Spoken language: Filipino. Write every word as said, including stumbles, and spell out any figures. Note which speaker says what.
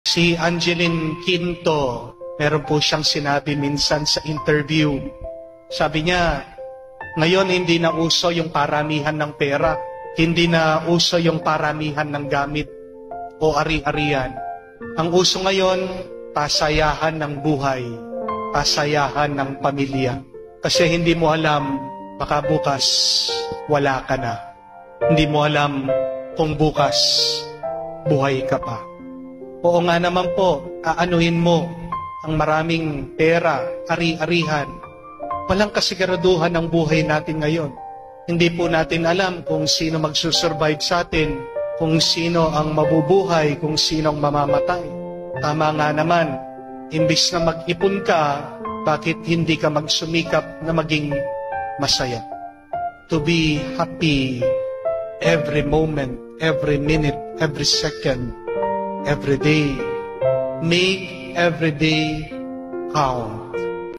Speaker 1: Si Angeline Quinto, meron po siyang sinabi minsan sa interview. Sabi niya, ngayon hindi na uso yung paramihan ng pera, hindi na uso yung paramihan ng gamit o ari-arian. Ang uso ngayon, pasayahan ng buhay, pasayahan ng pamilya. Kasi hindi mo alam, baka bukas wala ka na. Hindi mo alam kung bukas buhay ka pa. Oo nga naman po, aanuhin mo ang maraming pera, ari-arihan. Walang kasiguraduhan ng buhay natin ngayon. Hindi po natin alam kung sino magsusurvive sa atin, kung sino ang mabubuhay, kung sino ang mamamatay. Tama nga naman, imbis na mag-ipon ka, bakit hindi ka magsumikap na maging masaya? To be happy every moment, every minute, every second, every day. Make every day count.